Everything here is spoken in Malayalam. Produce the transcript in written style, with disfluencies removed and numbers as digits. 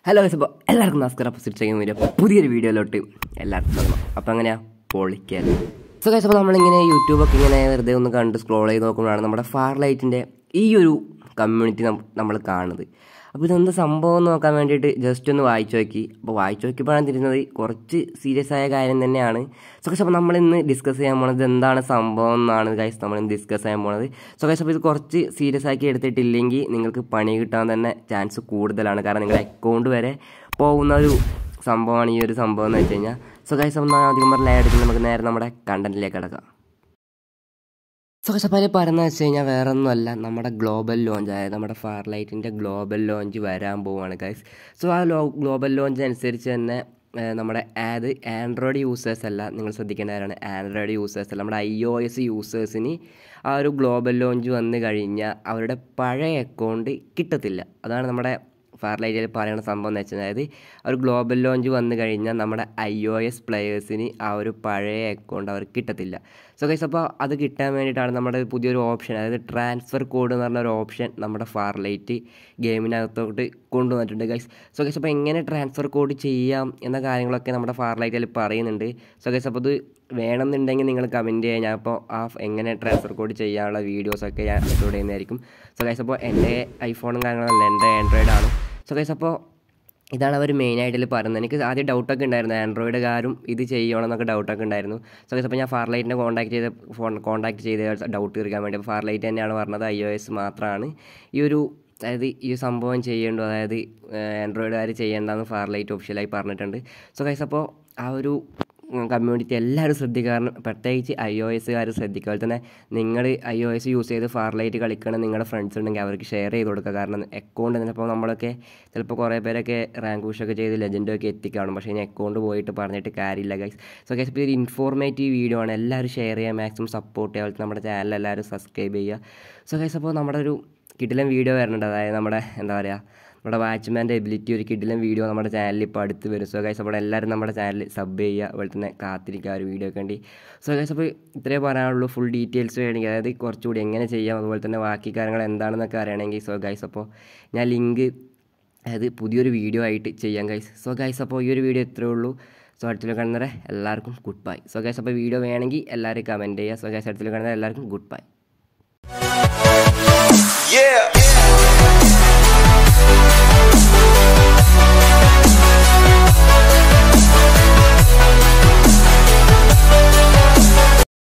ഹലോ ഗൈസ്, അപ്പോൾ എല്ലാവർക്കും നമസ്കാരം. പോസിറ്റ് ചെയ്യാൻ വേണ്ടി പുതിയൊരു വീഡിയോയിലോട്ട് എല്ലാവർക്കും സ്വാഗതം. അപ്പോൾ അങ്ങനെയാണ് പൊളിക്കാൻ. സോ ഗൈസ്, അപ്പോൾ നമ്മളിങ്ങനെ യൂട്യൂബൊക്കെ ഇങ്ങനെ വെറുതെ ഒന്ന് കണ്ട് സ്ക്രോൾ ചെയ്ത് നോക്കുമ്പോഴാണ് നമ്മുടെ ഫാർലൈറ്റിൻ്റെ ഈ ഒരു കമ്മ്യൂണിറ്റി നമ്മൾ കാണുന്നത്. അപ്പോൾ ഇതെന്ത് സംഭവം എന്ന് നോക്കാൻ വേണ്ടിയിട്ട് ജസ്റ്റ് ഒന്ന് വായിച്ചു നോക്കി. അപ്പോൾ വായിച്ചു നോക്കിയപ്പോഴാണ് തിരിഞ്ഞത് കുറച്ച് സീരിയസ് ആയ കാര്യം തന്നെയാണ്. സോ ഗൈസ്, അപ്പോൾ നമ്മളിന്ന് ഡിസ്കസ് ചെയ്യാൻ പോണത് എന്താണ് സംഭവം എന്നാണ് ഗൈസ് നമ്മളിന്ന് ഡിസ്കസ് ചെയ്യാൻ പോണത്. സോ ഗൈസ്, അപ്പോൾ ഇത് കുറച്ച് സീരിയസ് ആക്കി എടുത്തിട്ടില്ലെങ്കിൽ നിങ്ങൾക്ക് പണി കിട്ടാൻ തന്നെ ചാൻസ് കൂടുതലാണ്. കാരണം നിങ്ങളുടെ അക്കൗണ്ട് വരെ പോകുന്ന ഒരു സംഭവമാണ് ഈ ഒരു സംഭവം എന്ന് വെച്ച് കഴിഞ്ഞാൽ. സോ ഗൈസ്, അപ്പോൾ അധികം പറഞ്ഞാൽ നമുക്ക് നേരെ നമ്മുടെ കണ്ടന്റിലേക്ക് കിടക്കാം. സോ ഗൈസ്, അപ്പോൾ പറയുന്നത് വെച്ച് കഴിഞ്ഞാൽ വേറെ ഒന്നുമല്ല, നമ്മുടെ ഗ്ലോബൽ ലോഞ്ച്, അതായത് നമ്മുടെ ഫാർലൈറ്റിൻ്റെ ഗ്ലോബൽ ലോഞ്ച് വരാൻ പോവുകയാണ് ഗൈസ്. സോ ആ ഗ്ലോബൽ ലോഞ്ച് അനുസരിച്ച് തന്നെ നമ്മുടെ ആൻഡ്രോയിഡ് യൂസേഴ്സ് അല്ല, നിങ്ങൾ ശ്രദ്ധിക്കേണ്ട കാര്യമാണ്, ആൻഡ്രോയിഡ് യൂസേഴ്സ് അല്ല, നമ്മുടെ iOS യൂസേഴ്സിന് ആ ഒരു ഗ്ലോബൽ ലോഞ്ച് വന്നു കഴിഞ്ഞാൽ അവരുടെ പഴയ അക്കൗണ്ട് കിട്ടത്തില്ല. അതാണ് നമ്മുടെ ഫാർലൈറ്റിൽ പറയുന്ന സംഭവം എന്ന് വെച്ചാൽ, അതായത് ഒരു ഗ്ലോബൽ ലോഞ്ച് വന്നു കഴിഞ്ഞാൽ നമ്മുടെ iOS പ്ലെയേഴ്സിന് ആ ഒരു പഴയ അക്കൗണ്ട് അവർക്ക് കിട്ടത്തില്ല. സോ ഗൈസ്, അപ്പോൾ അത് കിട്ടാൻ വേണ്ടിയിട്ടാണ് നമ്മുടെ പുതിയൊരു ഓപ്ഷൻ, അതായത് ട്രാൻസ്ഫർ കോഡ് എന്ന് പറഞ്ഞൊരു ഓപ്ഷൻ നമ്മുടെ ഫാർലൈറ്റ് ഗെയിമിനകത്തോട്ട് കൊണ്ടുവന്നിട്ടുണ്ട് ഗൈസ്. സോ ഗൈസ്, അപ്പോൾ എങ്ങനെ ട്രാൻസ്ഫർ കോഡ് ചെയ്യാം എന്ന കാര്യങ്ങളൊക്കെ നമ്മുടെ ഫാർലൈറ്റിൽ പറയുന്നുണ്ട്. സോ ഗൈസ്, അപ്പോൾ ഇത് വേണമെന്നുണ്ടെങ്കിൽ നിങ്ങൾ കമൻറ്റ് ചെയ്യുക. ഞാൻ ഇപ്പോൾ എങ്ങനെ ട്രാൻസ്ഫർ കോഡ് ചെയ്യാനുള്ള വീഡിയോസൊക്കെ ഞാൻ അപ്ലോഡ് ചെയ്യുന്നതായിരിക്കും. സോ ഗൈസ്, അപ്പോൾ എൻ്റെ ഐഫോണും കാര്യങ്ങളല്ല, എൻ്റെ ആൻഡ്രോയിഡ് ആണ്. സോ ഗൈസ്, അപ്പോൾ ഇതാണ് അവർ മെയിനായിട്ട് പറയുന്നത്. എനിക്ക് ആദ്യം ഡൗട്ടൊക്കെ ഉണ്ടായിരുന്നു, ആൻഡ്രോയിഡുകാരും ഇത് ചെയ്യണമെന്നൊക്കെ ഡൗട്ടൊക്കെ ഉണ്ടായിരുന്നു. സോ ഗൈസ്, അപ്പോൾ ഞാൻ ഫാർലൈറ്റിനെ കോൺടാക്ട് ചെയ്ത് ഡൗട്ട് തീർക്കാൻ വേണ്ടി, അപ്പോൾ ഫാർലൈറ്റ് തന്നെയാണ് പറഞ്ഞത് iOS മാത്രമാണ് ഈ ഒരു, അതായത് ഈ സംഭവം ചെയ്യേണ്ടു, അതായത് ആൻഡ്രോയിഡുകാർ ചെയ്യേണ്ടതെന്ന് ഫാർലൈറ്റ് ഒഫീഷ്യലായി പറഞ്ഞിട്ടുണ്ട്. സോ ഗൈസ്, അപ്പോൾ ആ ഒരു കമ്മ്യൂണിറ്റി എല്ലാവരും ശ്രദ്ധിക്കാറുണ്ട്, പ്രത്യേകിച്ച് iOSകാർ ശ്രദ്ധിക്കുക. അതുപോലെ തന്നെ നിങ്ങൾ iOS യൂസ് ചെയ്ത് ഫാർലൈറ്റ് കളിക്കണം നിങ്ങളുടെ ഫ്രണ്ട്സ് ഉണ്ടെങ്കിൽ അവർക്ക് ഷെയർ ചെയ്ത് കൊടുക്കുക. കാരണം അക്കൗണ്ട് ചിലപ്പോൾ നമ്മളൊക്കെ കുറേ പേരൊക്കെ റാങ്ക് പുഷൊക്കെ ചെയ്ത് ലെജൻഡൊക്കെ എത്തിക്കാണും, പക്ഷേ ഇനി അക്കൗണ്ട് പോയിട്ട് പറഞ്ഞിട്ട് കാര്യമില്ല ഗൈസ്. സോ ഗൈസ്, ഇപ്പോൾ ഒരു ഇൻഫോർമേറ്റീവ് വീഡിയോ ആണ്, എല്ലാവരും ഷെയർ ചെയ്യുക, മാക്സിമം സപ്പോർട്ട് ചെയ്യുക, അതുപോലെ നമ്മുടെ ചാനൽ എല്ലാവരും സബ്സ്ക്രൈബ് ചെയ്യുക. സോ ഗൈസ്, അപ്പോൾ നമ്മുടെ ഒരു കിടിലൻ വീഡിയോ വരുന്നുണ്ട്, അതായത് നമ്മുടെ എന്താ പറയുക, നമ്മുടെ വാച്ച്മാൻ്റെ എബിലിറ്റി ഒരു കിടിലൻ വീഡിയോ നമ്മുടെ ചാനലിൽ ഇപ്പോൾ അടുത്ത് വരും. സോ ഗൈസ്, അപ്പോൾ എല്ലാവരും നമ്മുടെ ചാനൽ സബ് ചെയ്യുക, അതുപോലെ തന്നെ കാത്തിരിക്കുക ഒരു വീഡിയോ ഒക്കെ വേണ്ടി. സോ ഗൈസ്, അപ്പോൾ ഇത്രയേ പറയാനുള്ളൂ. ഫുൾ ഡീറ്റെയിൽസ് വേണമെങ്കിൽ, അതായത് കുറച്ചുകൂടി എങ്ങനെ ചെയ്യാം, അതുപോലെ തന്നെ ബാക്കി കാര്യങ്ങൾ എന്താണെന്നൊക്കെ അറിയണമെങ്കിൽ സോ ഗൈസ്, അപ്പോൾ ഞാൻ ലിങ്ക്, അതായത് പുതിയൊരു വീഡിയോ ആയിട്ട് ചെയ്യാം ഗൈസ്. സോ ഗൈസ്, അപ്പോൾ ഈ ഒരു വീഡിയോ ഇത്രയേ ഉള്ളൂ. സോ അടുത്തിൽ കാണുന്നവരെ എല്ലാവർക്കും ഗുഡ് ബൈ. സോ ഗൈസ്, അപ്പോൾ വീഡിയോ വേണമെങ്കിൽ എല്ലാവരും കമൻറ്റ് ചെയ്യുക. സോ ഗൈസ്, അടുത്തിൽ കാണുന്നവരെ എല്ലാവർക്കും ഗുഡ് ബൈ.